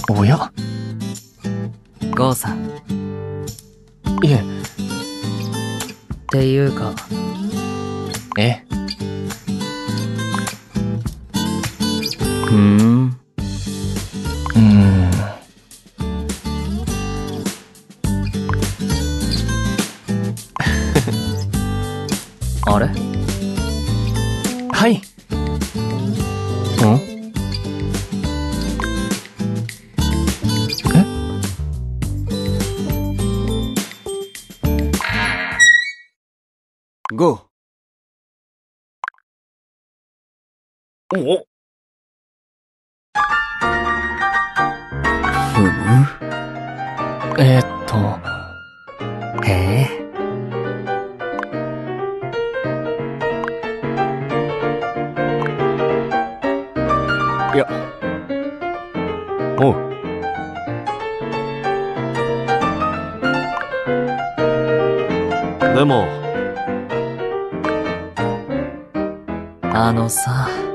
おや、 ゴーさん。 いえ、 っていうか、 え、 ふーん。あれ？ はい。 ゴー。 お、 ふむ。 へえ。 いや。おう。 あのさ。